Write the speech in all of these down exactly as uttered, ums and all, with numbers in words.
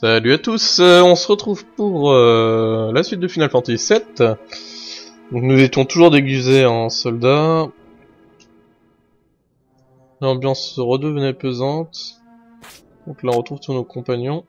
Salut à tous, euh, on se retrouve pour euh, la suite de Final Fantasy sept. Donc nous étions toujours déguisés en soldats. L'ambiance redevenait pesante. Donc là on retrouve tous nos compagnons.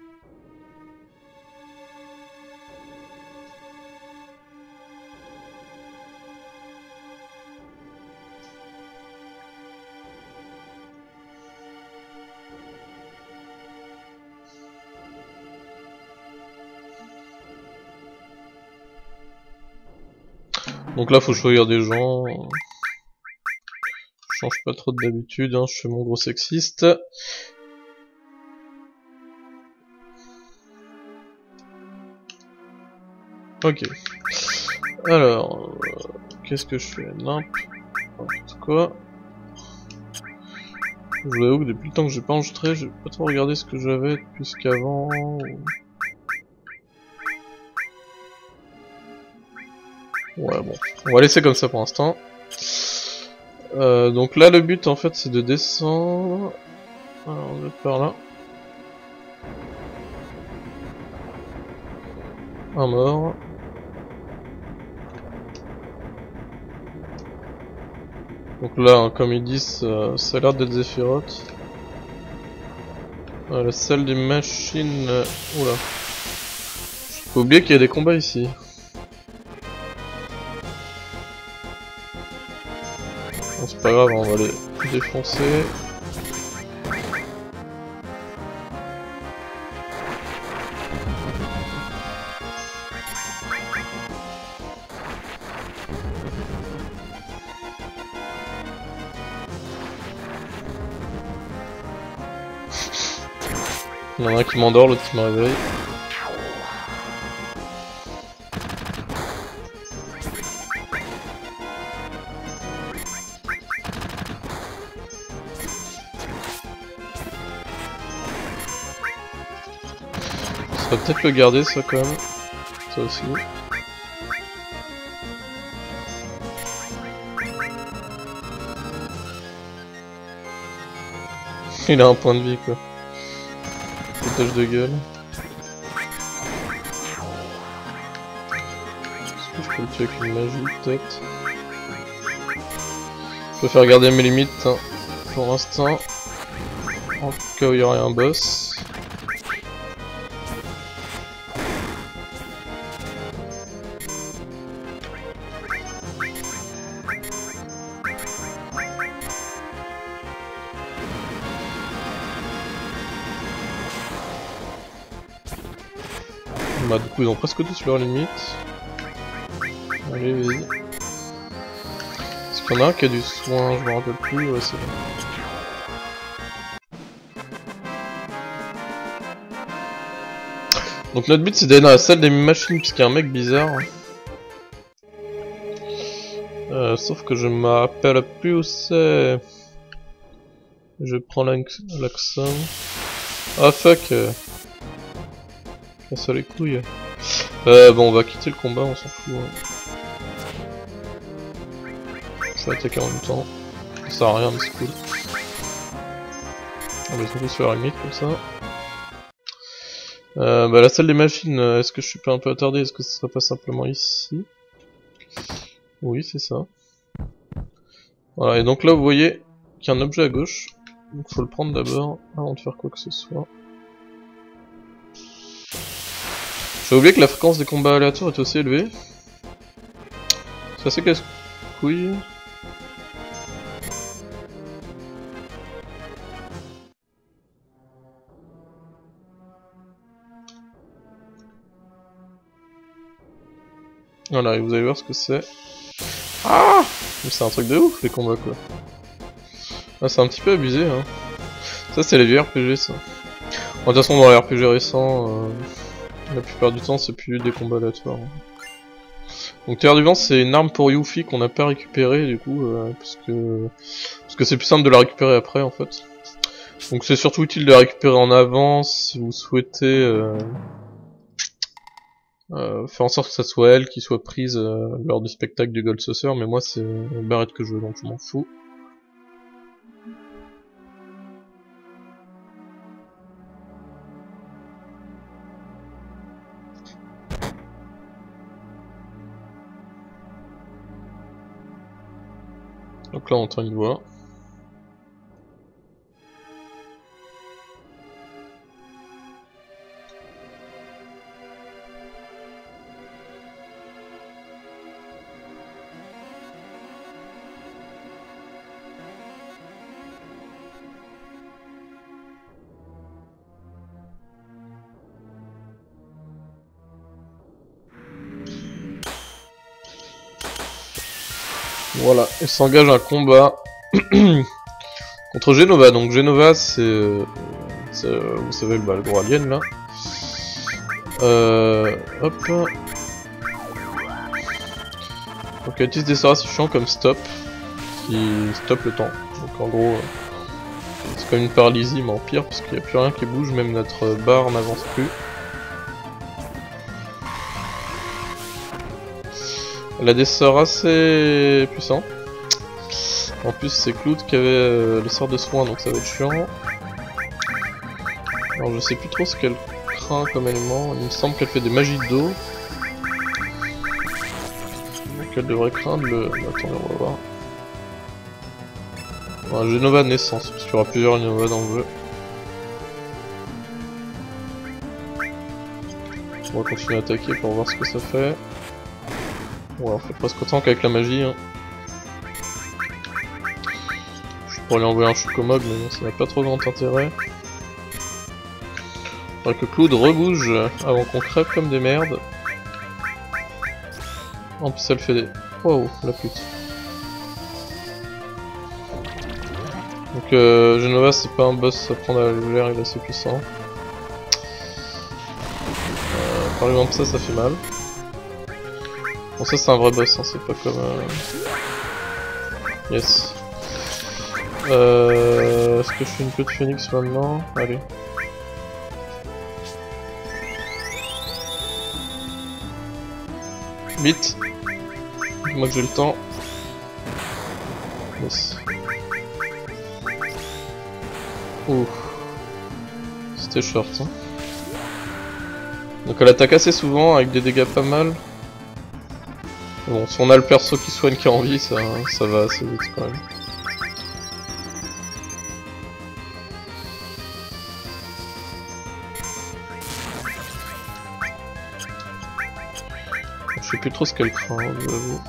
Donc là faut choisir des gens. Je change pas trop d'habitude, hein, je fais mon gros sexiste. Ok. Alors, euh, qu'est-ce que je fais? Nimp. N'importe quoi. Je vous avoue que depuis le temps que j'ai pas enregistré, j'ai pas trop regardé ce que j'avais plus qu'avant. Ouais bon, on va laisser comme ça pour l'instant. Euh, donc là le but en fait c'est de descendre. Alors on va par là. Un mort. Donc là hein, comme ils disent ça, ça a l'air d'être Zephyroth. Euh, la salle des machines... Euh... Oula. Faut oublier qu'il y a des combats ici. Bon c'est pas grave, on va les défoncer. Il y en a un qui m'endort, l'autre qui me réveille. On va peut-être le garder ça quand même. Ça aussi. Il a un point de vie quoi. Foutage de gueule. Est-ce que je peux le tuer avec une magie peut-être? Je préfère garder mes limites hein, pour l'instant. En cas où il y aurait un boss. Bah du coup ils ont presque tous leurs limites. Allez vas-y. Est-ce qu'il y en a un qui a du soin? Je me rappelle plus, ouais c'est bon. Donc notre but c'est d'aller dans la salle des machines puisqu'il y a un mec bizarre. Euh, sauf que je me rappelle plus où c'est. Je prends l'accent. Ah fuck. Ça les couilles. Euh, bon, on va quitter le combat, on s'en fout. Hein. Je vais attaquer en même temps. Ça sert à rien, mais c'est cool. On va tous faire la limite comme ça. Euh, bah, la salle des machines, est-ce que je suis pas un peu attardé? Est-ce que ce serait pas simplement ici? Oui, c'est ça. Voilà, et donc là, vous voyez qu'il y a un objet à gauche. Donc faut le prendre d'abord, avant de faire quoi que ce soit. J'ai oublié que la fréquence des combats aléatoires est aussi élevée. C'est assez casse-couille. Voilà, et vous allez voir ce que c'est. Ah! C'est un truc de ouf les combats quoi. Ah, c'est un petit peu abusé hein. Ça c'est les vieux R P G ça. De toute façon dans les R P G récents, euh, la plupart du temps c'est plus des combats aléatoires. Hein. Donc Terre du Vent c'est une arme pour Yuffie qu'on n'a pas récupérée du coup, euh, parce que parce que c'est plus simple de la récupérer après en fait. Donc c'est surtout utile de la récupérer en avance si vous souhaitez euh, euh, faire en sorte que ça soit elle qui soit prise euh, lors du spectacle du Gold Saucer, mais moi c'est Barrett que je veux donc je m'en fous. Donc là on entend une voix. Voilà, il s'engage un combat contre Genova. Donc Genova, c'est, euh, euh, vous savez, bah, le gros alien là. Euh, hop. Donc elle utilise des sorts assez chiants comme stop, qui stoppe le temps. Donc en gros, euh, c'est comme une paralysie, mais en pire, parce qu'il n'y a plus rien qui bouge, même notre barre n'avance plus. Elle a des sorts assez puissants. En plus c'est Cloud qui avait euh, le sort de soin, donc ça va être chiant. Alors je sais plus trop ce qu'elle craint comme élément. Il me semble qu'elle fait des magies d'eau. Donc elle devrait craindre le... Attendez, on va voir. Un Genova de naissance, parce qu'il y aura plusieurs Genova dans le jeu. On va continuer à attaquer pour voir ce que ça fait. Ouais, on fait presque autant qu'avec la magie. Hein. Je pourrais lui envoyer un Chocomob, mais bon, ça n'a pas trop grand intérêt. Faudrait que Cloud rebouge avant qu'on crève comme des merdes. En plus, elle fait des. Wow, la pute. Donc, euh, Genova, c'est pas un boss à prendre à la légère, il est assez puissant. Euh, par exemple, ça, ça fait mal. Bon, ça c'est un vrai boss, hein, c'est pas comme... Euh... Yes. Euh... Est-ce que je fais une queue de phoenix maintenant? Allez. Vite. Moi que j'ai le temps. Yes. Ouh. C'était short, hein. Donc elle attaque assez souvent avec des dégâts pas mal. Bon, si on a le perso qui soigne qui a envie, ça, ça va assez vite quand même. Je sais plus trop ce qu'elle craint, je vous avoue.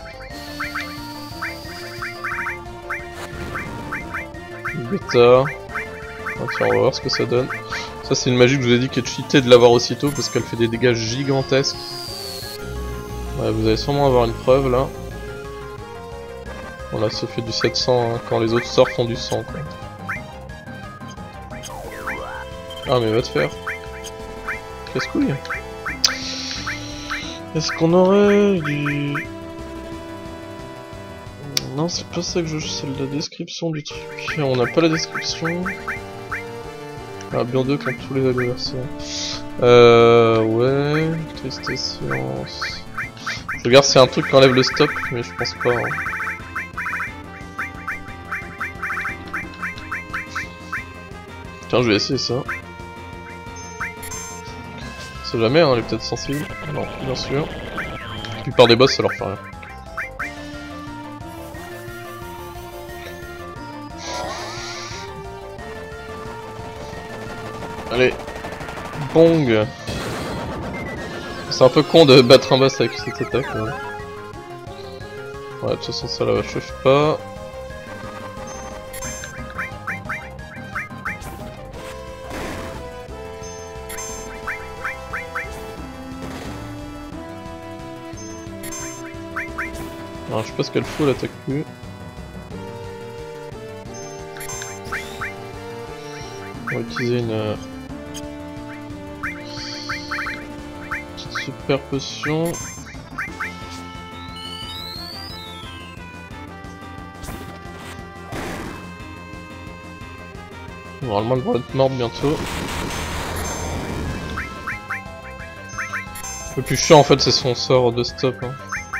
Bêta. Ah, tiens, on va voir ce que ça donne. Ça c'est une magie que je vous ai dit qui est cheatée de l'avoir aussitôt parce qu'elle fait des dégâts gigantesques. Ouais, vous allez sûrement avoir une preuve là. Bon là ça fait du sept cents hein, quand les autres sorts font du cent quoi. Ah mais va te faire. Casse-couille. Est-ce qu'on aurait du... Non c'est pas ça que je... c'est la description du truc. On n'a pas la description. Ah bien deux contre tous les adversaires. Euh... Ouais... Tristesse, silence... Je regarde s'il y a un truc qui enlève le stop, mais je pense pas. Hein. Tiens, je vais essayer ça. On sait jamais, hein, elle est peut-être sensible. Non, bien sûr. La plupart des boss, ça leur fait rien. Allez. Bong. C'est un peu con de battre un boss avec cette attaque. Mais... ouais, de toute façon ça la chauffe pas. Alors, je sais pas ce qu'elle fout, elle attaque plus. On va utiliser une... super potion. Normalement elle va être morte bientôt. Le plus chiant en fait c'est son sort de stop. Hein.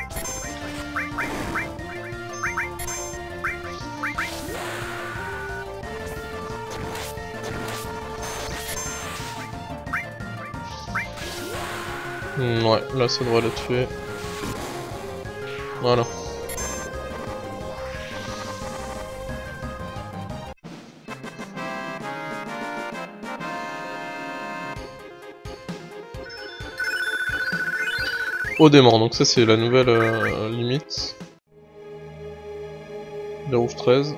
Mmh, ouais, là ça devrait la tuer. Voilà. au démon. Donc ça c'est la nouvelle euh, limite. De rouge treize.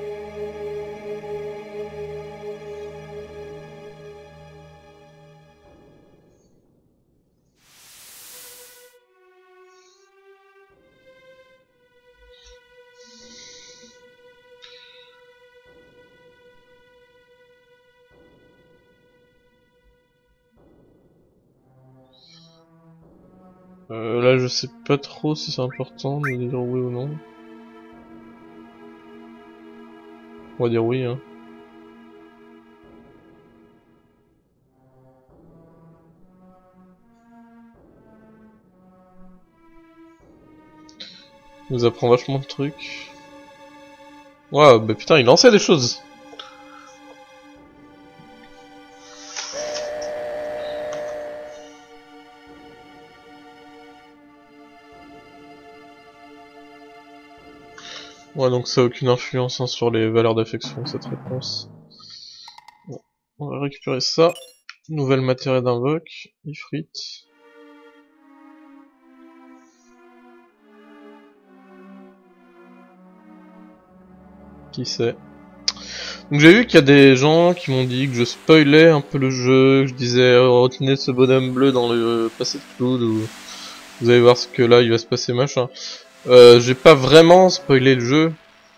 Euh, là je sais pas trop si c'est important de dire oui ou non. On va dire oui hein. Il nous apprend vachement de trucs. Ouais bah putain il lançait des choses. Ouais, donc ça a aucune influence hein, sur les valeurs d'affection, cette réponse. Bon, on va récupérer ça. Nouvelle matière d'invoque, Ifrit. Qui sait. Donc j'ai vu qu'il y a des gens qui m'ont dit que je spoilais un peu le jeu, que je disais oh, retenez ce bonhomme bleu dans le passé de Cloud, ou vous allez voir ce que là il va se passer machin. Euh, j'ai pas vraiment spoilé le jeu.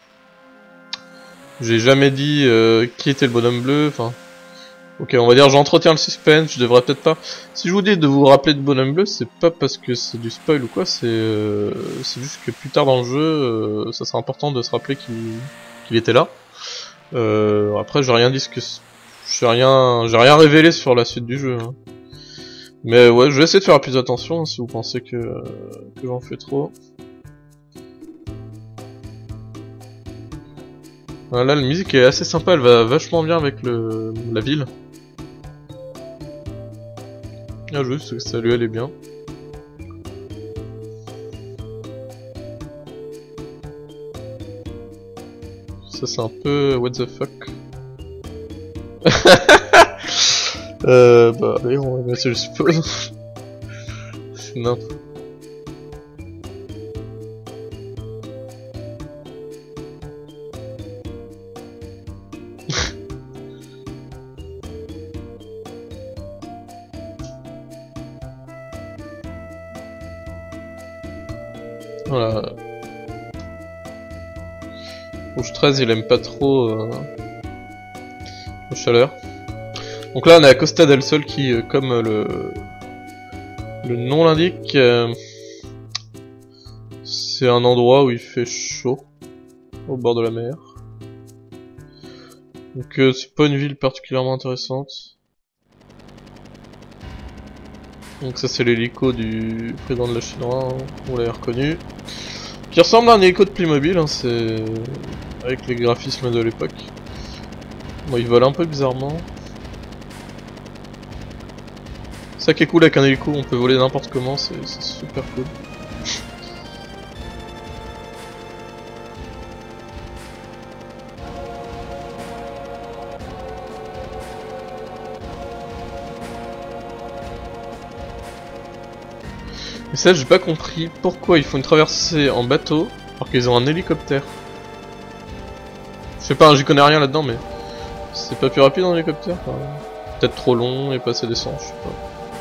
J'ai jamais dit euh, qui était le bonhomme bleu, enfin... Ok, on va dire j'entretiens le suspense, je devrais peut-être pas... Si je vous dis de vous rappeler de bonhomme bleu, c'est pas parce que c'est du spoil ou quoi, c'est euh, c'est juste que plus tard dans le jeu, euh, ça sera important de se rappeler qu'il qu'il était là. Euh, après, j'ai rien dit ce que... J'ai rien... J'ai rien révélé sur la suite du jeu. Hein. Mais ouais, je vais essayer de faire plus attention hein, si vous pensez que, que j'en fais trop. Là, la musique est assez sympa, elle va vachement bien avec le la ville. Ah, juste, ça lui allait bien. Ça, c'est un peu what the fuck. euh, bah, allez, on va mettre, je suppose. C'est n'importe. Voilà. Rouge treize il aime pas trop euh, la chaleur. Donc là on est à Costa del Sol qui, euh, comme euh, le, le nom l'indique, euh, c'est un endroit où il fait chaud, au bord de la mer. Donc euh, c'est pas une ville particulièrement intéressante. Donc ça c'est l'hélico du président de la Chine, hein, on l'avait reconnu. Qui ressemble à un hélico de Playmobil, hein, c'est avec les graphismes de l'époque. Bon, il vole un peu bizarrement. Ça qui est cool avec un hélico, on peut voler n'importe comment, c'est super cool. Et ça, j'ai pas compris pourquoi ils font une traversée en bateau alors qu'ils ont un hélicoptère. Je sais pas, j'y connais rien là-dedans, mais c'est pas plus rapide en hélicoptère. Enfin, peut-être trop long et pas assez d'essence, je sais pas.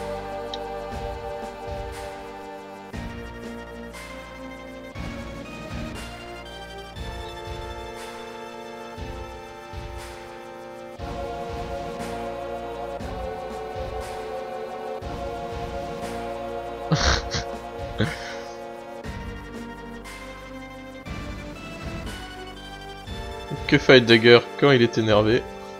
Que fait Heidegger quand il est énervé?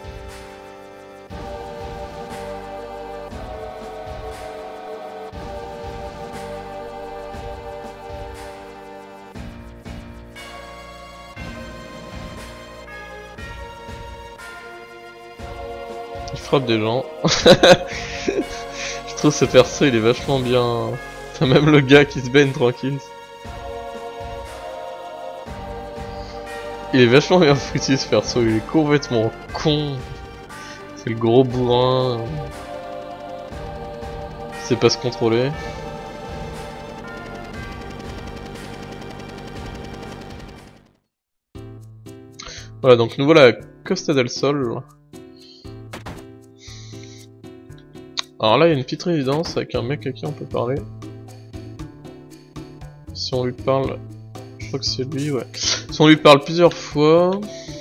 Il frappe des gens. Je trouve ce perso il est vachement bien. T'as même le gars qui se baigne tranquille. Il est vachement bien foutu ce perso, il est complètement con. C'est le gros bourrin. Il sait pas se contrôler. Voilà, donc nous voilà à Costa del Sol. Alors là, il y a une petite résidence avec un mec à qui on peut parler. Si on lui parle... Je crois que c'est lui, ouais. Si on lui parle plusieurs fois...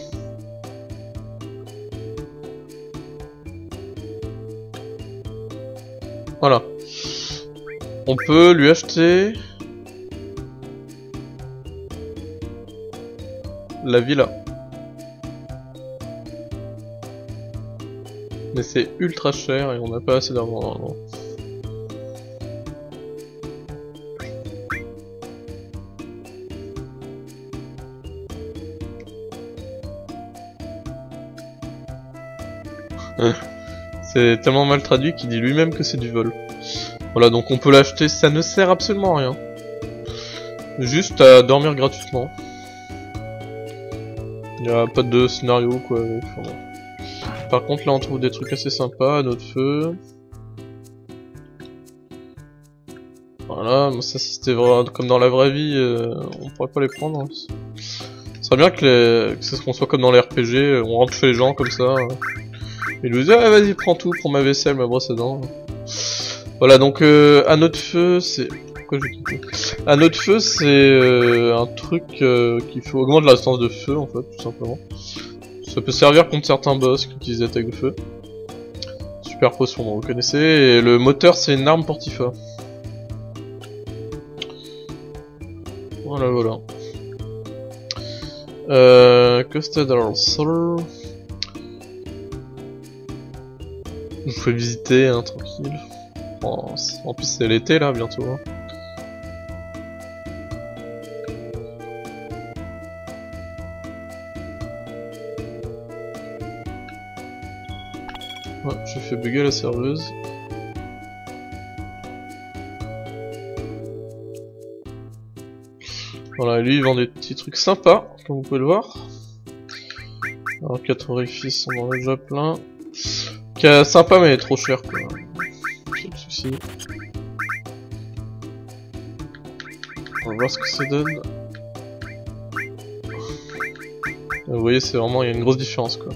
Voilà. On peut lui acheter... la villa. Mais c'est ultra cher et on n'a pas assez d'argent normalement. C'est tellement mal traduit qu'il dit lui-même que c'est du vol. Voilà, donc on peut l'acheter, ça ne sert absolument à rien. Juste à dormir gratuitement. Il n'y a pas de scénario quoi. Enfin, bon. Par contre là on trouve des trucs assez sympas à notre feu. Voilà, bon, ça si c'était vraiment comme dans la vraie vie, euh, on pourrait pas les prendre. Hein. Ce serait bien que, les... que ce qu'on soit comme dans les R P G, on rentre chez les gens comme ça. Euh, et nous dit ah vas-y prends tout, prends ma vaisselle, ma brosse à dents. Voilà donc euh, à notre feu c'est... Pourquoi j'ai quitté ? À notre feu c'est euh, un truc euh, qui fait augmenter la résistance de feu en fait tout simplement. Ça peut servir contre certains boss qui utilisent l'attaque de feu. Super potion, vous connaissez. Et le moteur c'est une arme portifa. Voilà voilà. Euh, Costa del Sol. Je vous fais visiter hein, tranquille. Oh, en plus c'est l'été là bientôt. Hein. Ouais, j'ai fait bugger la serveuse. Voilà, lui il vend des petits trucs sympas, comme vous pouvez le voir. Alors quatre orifices, on en a déjà plein. Qui sympa mais trop cher quoi. C'est le souci. On va voir ce que ça donne. Vous voyez, c'est vraiment, il y a une grosse différence quoi.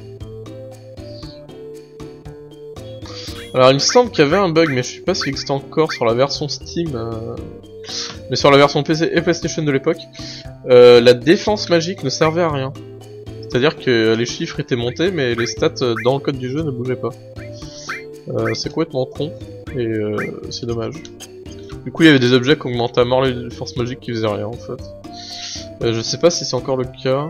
Alors il me semble qu'il y avait un bug, mais je sais pas s'il existe encore sur la version Steam, euh... mais sur la version P C et PlayStation de l'époque, euh, la défense magique ne servait à rien. C'est-à-dire que les chiffres étaient montés, mais les stats dans le code du jeu ne bougeaient pas. Euh, c'est complètement con, et euh, c'est dommage. Du coup il y avait des objets qui augmentaient à mort les défenses magiques qui faisaient rien en fait. Euh, je sais pas si c'est encore le cas.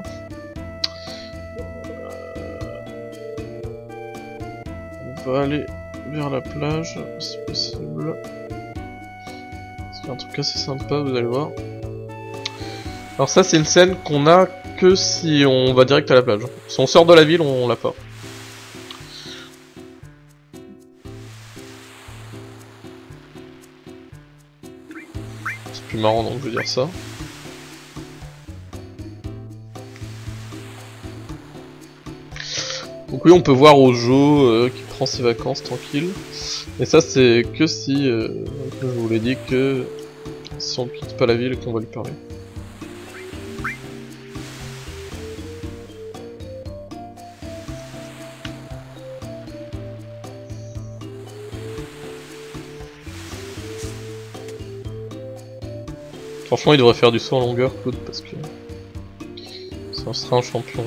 On va aller vers la plage, si possible. C'est un truc assez sympa, vous allez voir. Alors ça c'est une scène qu'on a que si on va direct à la plage. Si on sort de la ville, on l'a pas. C'est plus marrant donc je veux dire ça. Donc oui on peut voir Ojo euh, qui prend ses vacances tranquille. Et ça c'est que si, euh, comme je vous l'ai dit, que si on quitte pas la ville et qu'on va lui parler. Franchement il devrait faire du saut en longueur Claude parce que ça sera un champion.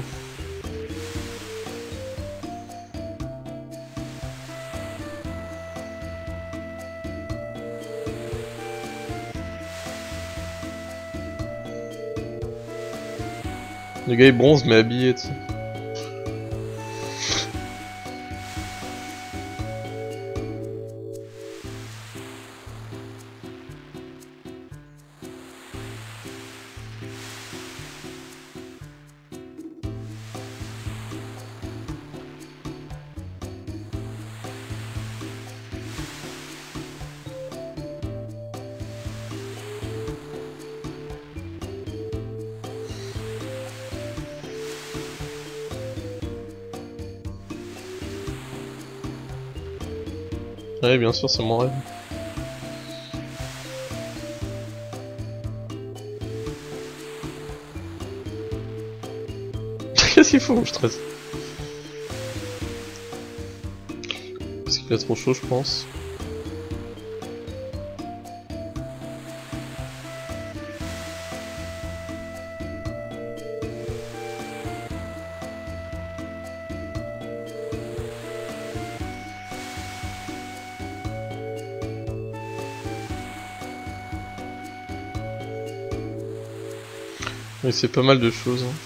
Le gars est bronze mais habillé, tu sais. Ouais, bien sûr, c'est mon rêve. Qu'est-ce qu'il faut? Je stresse. Parce qu'il a trop chaud, je pense. Mais c'est pas mal de choses. Hein.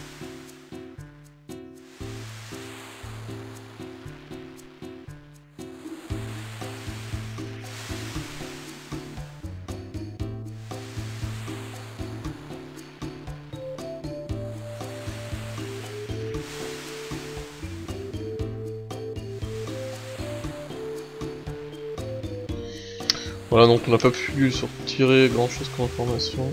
Voilà, donc on n'a pas pu sortir grand chose comme information.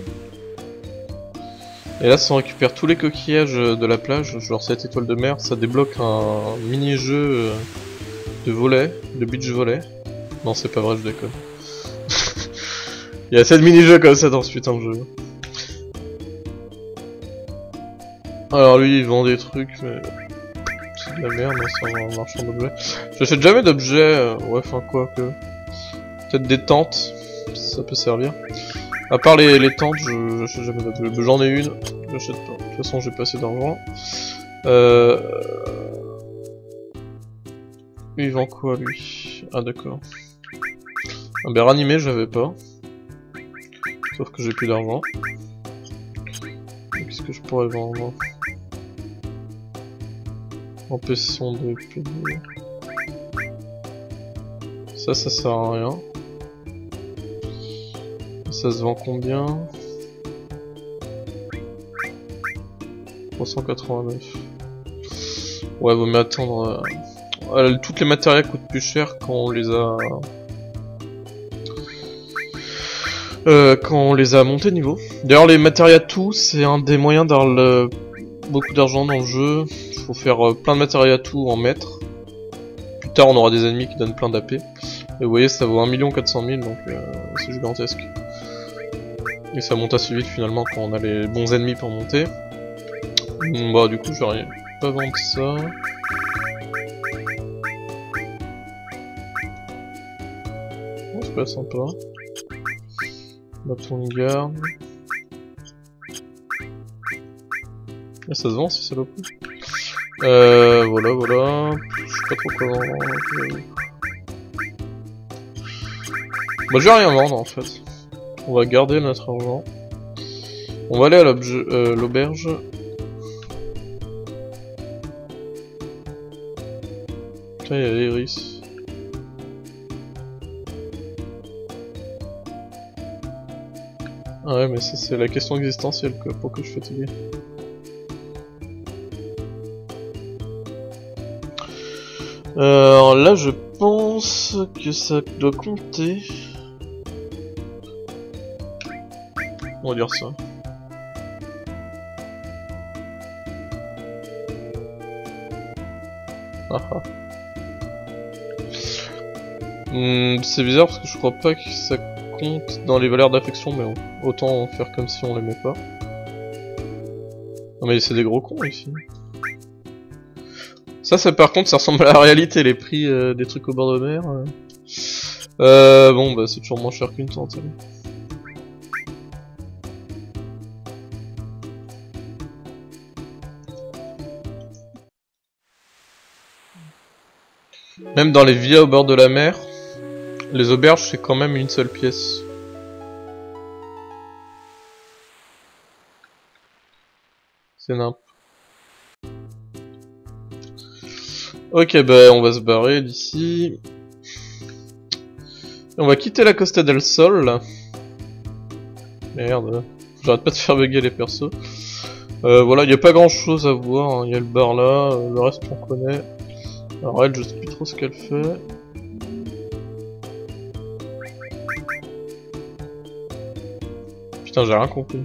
Et là, si on récupère tous les coquillages de la plage, genre cette étoile de mer, ça débloque un mini-jeu de volley, de beach volley. Non, c'est pas vrai, je déconne. Il y a sept mini-jeux comme ça dans ce putain de jeu. Alors lui, il vend des trucs, mais c'est de la merde, hein, c'est un marchand d'objets. J'achète jamais d'objets, euh... ouais, enfin quoi que... Peut-être des tentes, ça peut servir. À part les, les tentes, je j'achète jamais d'objets. J'en ai une, j'achète pas. De toute façon, j'ai pas assez d'argent. Euh... Lui, il vend quoi, lui? Ah, d'accord. Un ben ranimé, j'avais pas. Sauf que j'ai plus d'argent. Qu'est-ce que je pourrais vendre? Empêchons de payer. Ça, ça sert à rien. Ça se vend combien? trois cent quatre-vingt-neuf. Ouais, vaut mieux attendre. Euh... Euh, toutes les matériaux coûtent plus cher quand on les a. Euh, quand on les a montés niveau. D'ailleurs, les matériaux tout, c'est un des moyens d'avoir le... beaucoup d'argent dans le jeu. Il faut faire euh, plein de matériaux tout en mètres. Plus tard, on aura des ennemis qui donnent plein d'A P. Et vous voyez, ça vaut un million quatre cent mille, donc euh, c'est gigantesque. Et ça monte assez vite finalement quand on a les bons ennemis pour monter. Bah du coup je vais pas vendre ça. Oh, c'est pas sympa. Bâton de garde. Ah, ça se vend si ça le coup. Euh voilà voilà. Je sais pas trop quoi vendre. Bah je vais rien vendre en fait. On va garder notre argent. On va aller à l'auberge. Euh, Putain, il y a l'Iris. Ah ouais, mais ça c'est la question existentielle quoi. Pourquoi je suis fatigué? Euh, alors là, je pense que ça doit compter. On va dire ça. Ah ah. Hmm, c'est bizarre parce que je crois pas que ça compte dans les valeurs d'affection, mais bon, autant faire comme si on l'aimait pas. Non mais c'est des gros cons ici. Ça, ça par contre, ça ressemble à la réalité, les prix euh, des trucs au bord de mer. Euh, euh bon bah c'est toujours moins cher qu'une tente. Allez. Même dans les villas au bord de la mer, les auberges c'est quand même une seule pièce. C'est nimp. Ok, bah on va se barrer d'ici. On va quitter la Costa del Sol là. Merde, j'arrête pas de faire bugger les persos. Euh, voilà, il n'y a pas grand chose à voir, il hein. Y a le bar là, euh, le reste on connaît. Alors elle, je sais plus trop ce qu'elle fait. Putain, j'ai rien compris.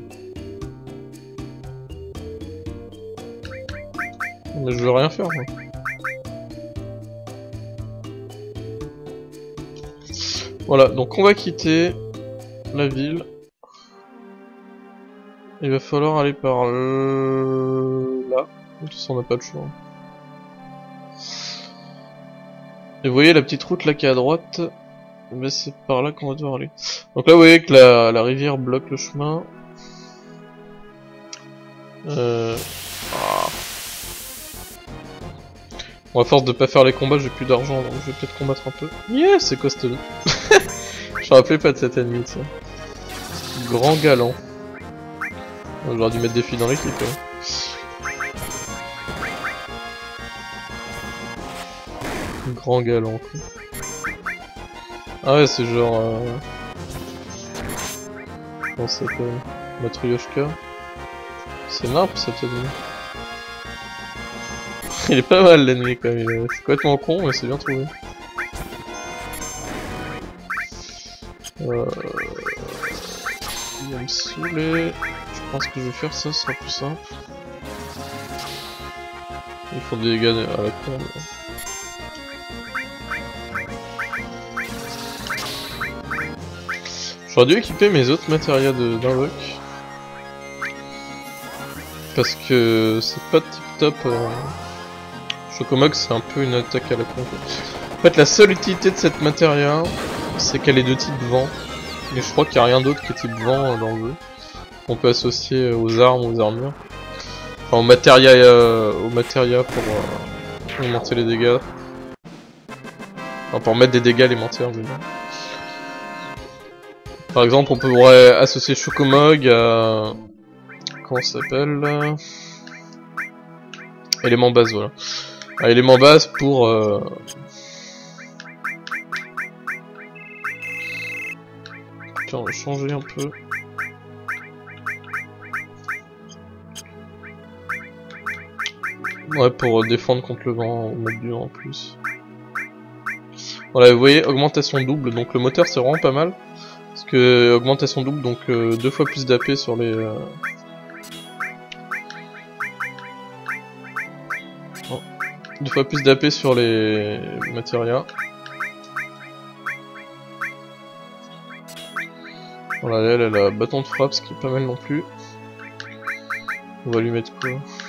Mais je veux rien faire moi. Voilà, donc on va quitter la ville. Il va falloir aller par là. là. De toute façon on n'a pas le choix. Et vous voyez la petite route là qui est à droite, ben c'est par là qu'on va devoir aller. Donc là vous voyez que la, la rivière bloque le chemin. Euh... Ah. Bon, à force de pas faire les combats, j'ai plus d'argent, donc je vais peut-être combattre un peu. Yeah, c'est quoi ce... Je me rappelais pas de cet ennemi, ça. Grand galant. J'aurais dû mettre des filles dans l'équipe. Hein. Grand galant, quoi. Ah ouais, c'est genre... Euh... Comment ça s'appelle? Matryoshka. C'est nimp cet ennemi. Il est pas mal l'ennemi quand même, c'est complètement con mais c'est bien trouvé. Euh... Il va me saouler. Je pense que je vais faire ça, ce sera plus simple. Il faut des dégâts à la con. J'aurais dû équiper mes autres matérias d'invoque. Parce que c'est pas tip top. Euh... Chocomox c'est un peu une attaque à la con. En fait la seule utilité de cette matéria c'est qu'elle est de type vent. Mais je crois qu'il n'y a rien d'autre que type vent dans le jeu. On peut associer aux armes, aux armures. Enfin aux matéria, euh, aux matéria pour euh, augmenter les dégâts. Enfin pour mettre des dégâts élémentaires. Mais non. Par exemple on pourrait associer Chocomog à... Comment ça s'appelle? Élément base, voilà. Un élément base pour... Euh... Tiens, on va changer un peu. Ouais, pour défendre contre le vent, ou mettre du vent en plus. Voilà, vous voyez, augmentation double, donc le moteur c'est vraiment pas mal. Parce que augmentation double, donc euh, deux fois plus d'A P sur les... Euh... Oh. Deux fois plus d'A P sur les matérias. Voilà, elle, elle a bâton de frappe, ce qui est pas mal non plus. On va lui mettre quoi?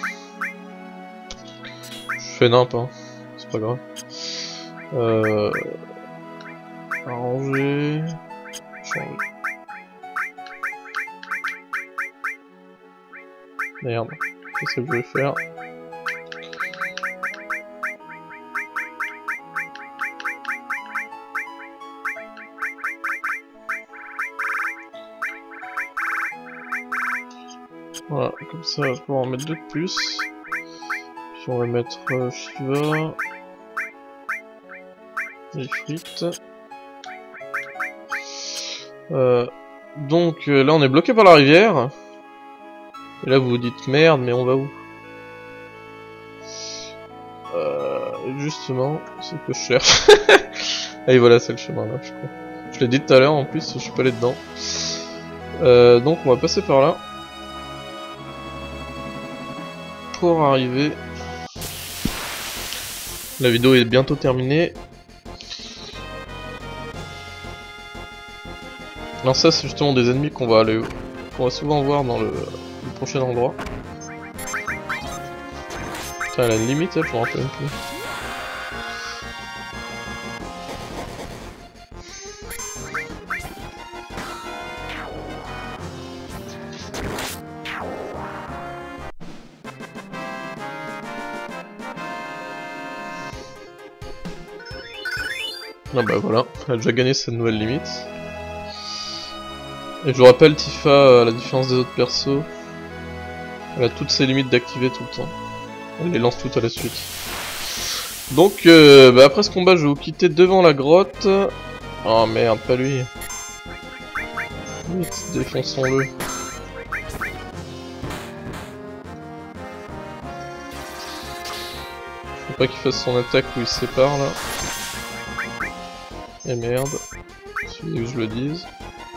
Je fais nimp, hein. C'est pas grave. Euh... Arranger... Changer. Merde, c'est ça que je vais faire. Voilà, comme ça on va pouvoir en mettre deux de plus. Puis on va mettre euh, Shiva. Les frites. Euh, donc euh, là on est bloqué par la rivière. Et là vous vous dites merde, mais on va où? Euh, justement, c'est ce que je cherche. Et voilà, c'est le chemin là, je crois. Je l'ai dit tout à l'heure en plus, je suis pas allé dedans. Euh, donc on va passer par là. Pour arriver. La vidéo est bientôt terminée. Alors ça c'est justement des ennemis qu'on va aller, qu'on va souvent voir dans le, le prochain endroit. Putain, elle a une limite, elle, je me rappelle même plus. Ah bah voilà, elle a déjà gagné cette nouvelle limite. Et je vous rappelle, Tifa, à la différence des autres persos, elle a toutes ses limites d'activer tout le temps. Elle les lance toutes à la suite. Donc, euh, bah après ce combat, je vais vous quitter devant la grotte. Oh merde, pas lui. Vite, défonçons-le. Faut pas qu'il fasse son attaque où il se sépare là. Et merde, celui que je le dise.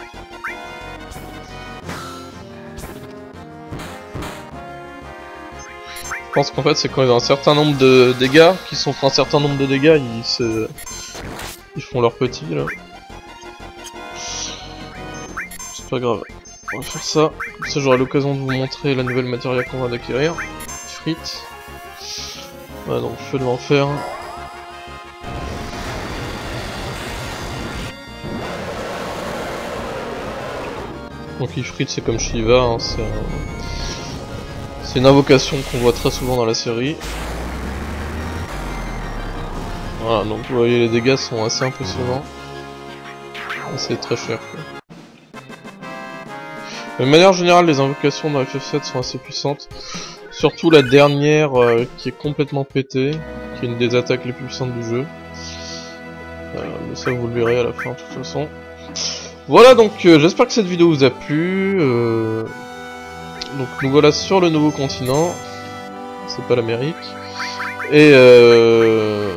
Je pense qu'en fait c'est quand ils ont un certain nombre de dégâts, qui sont fait un certain nombre de dégâts, ils se... Ils font leur petit là. C'est pas grave. On va faire ça, comme ça j'aurai l'occasion de vous montrer la nouvelle matéria qu'on va d'acquérir. crit. Voilà, donc feu de l'enfer. Donc Ifrit c'est comme Shiva, hein, c'est un... c'est une invocation qu'on voit très souvent dans la série. Voilà, donc vous voyez les dégâts sont assez impressionnants. C'est très cher quoi. De manière générale les invocations dans F F sept sont assez puissantes. Surtout la dernière euh, qui est complètement pétée, qui est une des attaques les plus puissantes du jeu. Euh, mais ça vous le verrez à la fin de toute façon. Voilà donc euh, j'espère que cette vidéo vous a plu. Euh... Donc nous voilà sur le nouveau continent. C'est pas l'Amérique. Et euh...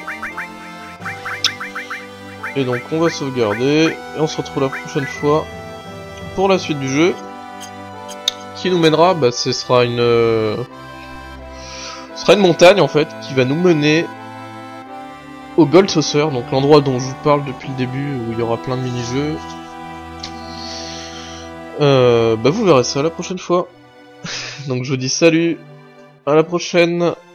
Et donc on va sauvegarder. Et on se retrouve la prochaine fois pour la suite du jeu. Qui nous mènera, bah ce sera une... Euh... Ce sera une montagne en fait qui va nous mener au Gold Saucer, donc l'endroit dont je vous parle depuis le début où il y aura plein de mini-jeux. Euh, bah vous verrez ça la prochaine fois. Donc je vous dis salut, à la prochaine.